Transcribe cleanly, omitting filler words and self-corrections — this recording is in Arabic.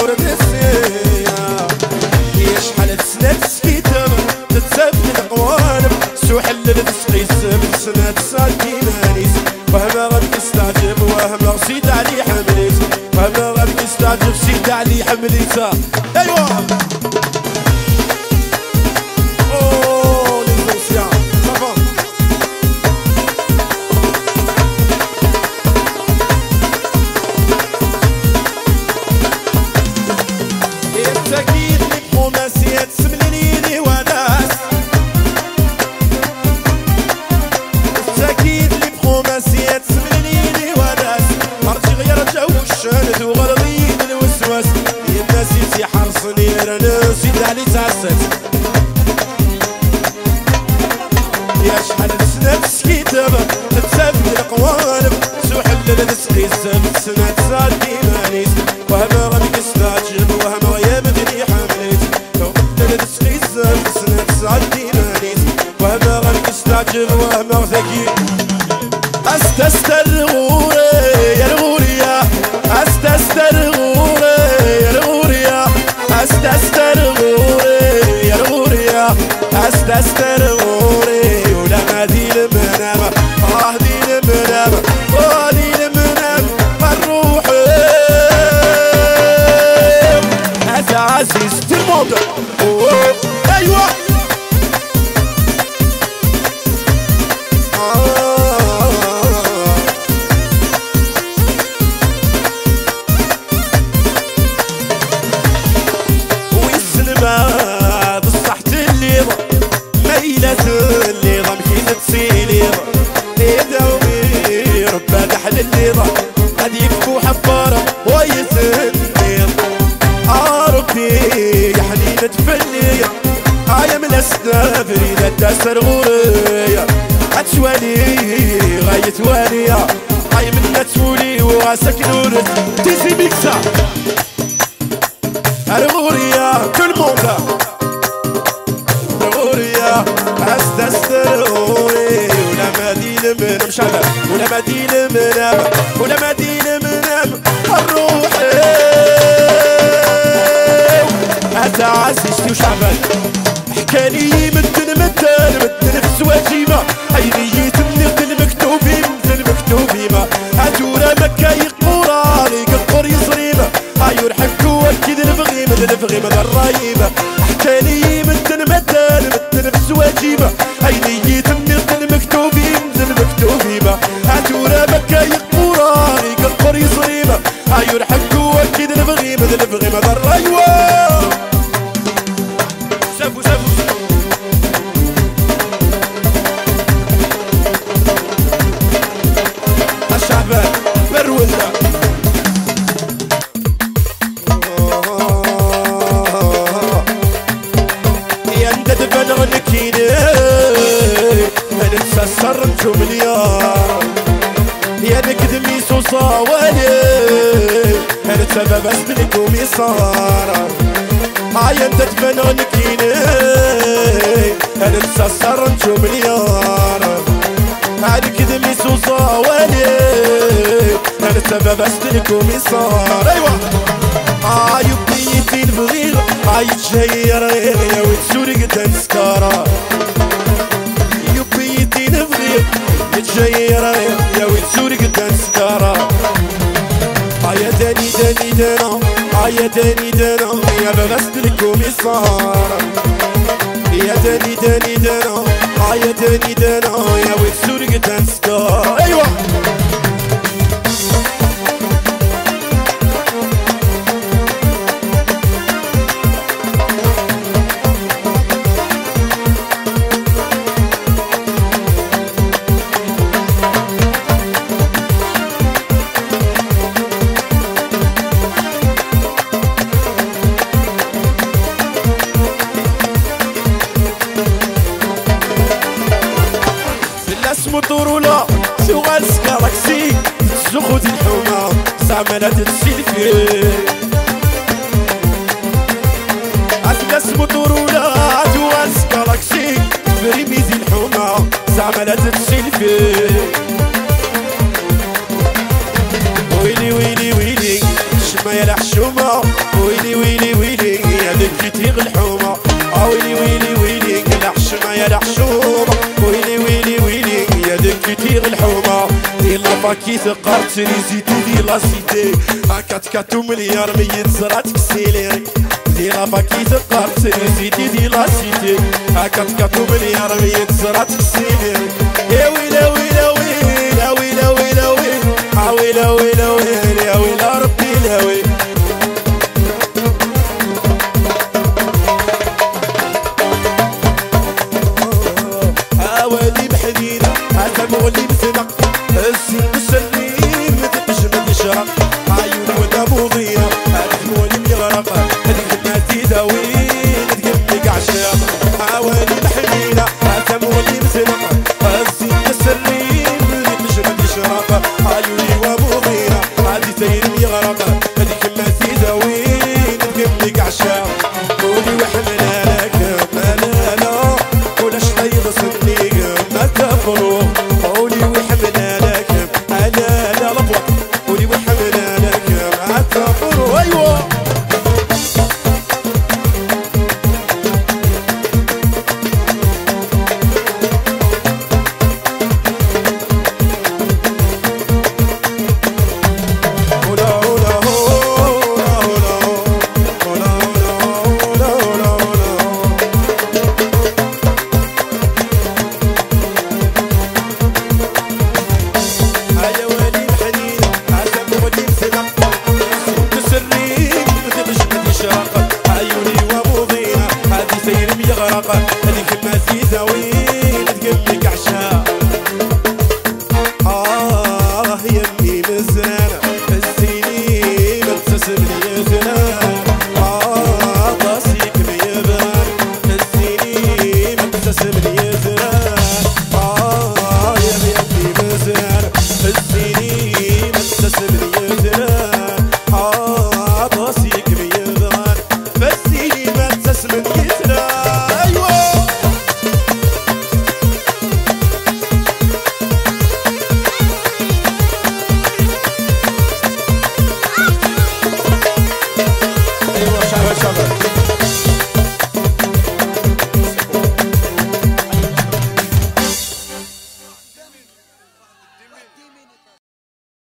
ورد السيا يا شحال تسنى تسكيتم تتسبت القوالب سوحل لتسقي السبت سنة تسالكي مانيس وهما غادي يستعجب وهما سيد علي حمليت وهما غادي يستعجب سيد علي حمليتها ايوا سيد علي تعسد يا شحال تسنى تسكيتم تتسبت القوالب سوحل لتسقي الزبد سنة تسالكي مانيس وهما غادي يستعجب وهما يمدني حمليت سوحل لتسقي الزبد سنة تسالكي مانيس وهما غادي يستعجب وهما ذكي استستر غوري يا الغورية استستر غوري يا الغورية استستر غوري يا الغورية استستر غوري ولا ما دي المنامة دي المنامة دي المنامة الروح هذا عزيز تلموضة ايوه بصحت الليضة ميلة الليضة مكينة سيليضة يداوي ربا دحل الليضة غادي يكفو حبارة ويتنيض ربي يا حنينة فنية يا من الأسنى فريدة تاسر غورية هتشوالي غاية والية هاي من تولي وغاسك نورت تيسي ميكسا الغورية كل موضة الغورية استستروني ولا مدينة من مشعلة ولا مدينة من ولا مدينة من الروح هذا عزيزتي وشعبان حكالي مدن في سواجيمة عيني تمني المكتوبين ما هاتورا مكا يقورا يقر يصريمة عيون حكوا اكيد الفغيمة الرايمة حكالي مدن في سواجيمة عيني تمني المكتوبين ما هاتورا مكا يقورا يقر يصريمة عيون حكوا اكيد الفغيمة الرايمة سافو الشعبان برولنا يا انت تبلغ نكيني انا تسسر انتو مليار يا نكدمي سوصا والي انا سبب اسمنكم يصار يا انت تبلغ نكيني انا تسسر انتو مليار هادي كذا ميسو صاوالي انا سبب اسلكم يصار ايوا يبيتي البغير يتشير يا وتسوري قد نسكارا يبيتي البغير يتشير يا وتسوري قد نسكارا يا داني دانا يا داني دانا يا باب اسلكم يصار يا داني دانا يا داني دانا يا وتسوري قد نسكار ايوا مطرولا شغال سكاراكسي تزخد الحومة زعما لا تتسيل فيه أسلاس مطرولا شغال سكاراكسي فريميزي الحومة زعما لا تتسيل فيه ويلي ويلي ويلي شما يا الحشومة ويلي تيغ الحومة. ويلي ويلي ويلي قلع حشمة يا الحشومة. ويلي ويلي ويلي يا دك تيغ الحومة. يلا باكي ثقرت لي زيتي دي لا سيتي. هاكات كاتو مليار ميت زراتك سيليري. يلا باكي ثقرت لي زيتي دي لا سيتي. هاكات كاتو مليار ميت زراتك سيليري. يا ويلا ويلا ويلا ويلا ويلا ويلا ويلا ويلا ويلا ويلا ربي لا ويل. وادي بحديدة هذا مولي بزنق. الزين مسلي مدقش مدشرق. عيوني ودا بوضينا هذا مولي بيغرق.